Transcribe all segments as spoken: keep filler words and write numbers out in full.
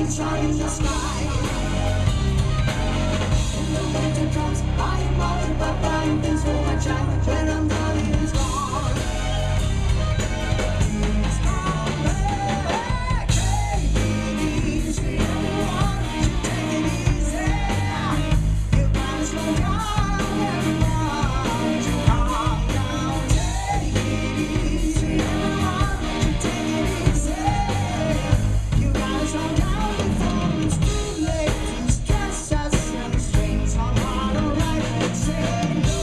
shine in the sky. When the winter comes, I am mounted by buying things for my child. When I'm done, it's gone. It's gone, baby. Take it easy. Why don't you take it easy? You gotta slow down, everyone. You calm down. Take it easy. Why don't you take it easy? You gotta slow down before it's too late to stress us and strings on hard or right and say no.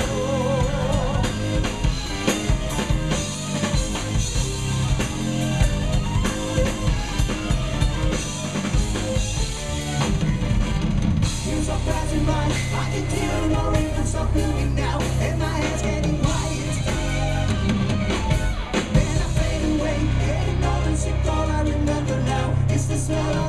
Years are passing by, I can feel no rain, stop moving now, and my head's getting quiet. Then I fade away, getting old and sick, all I remember now is the smell of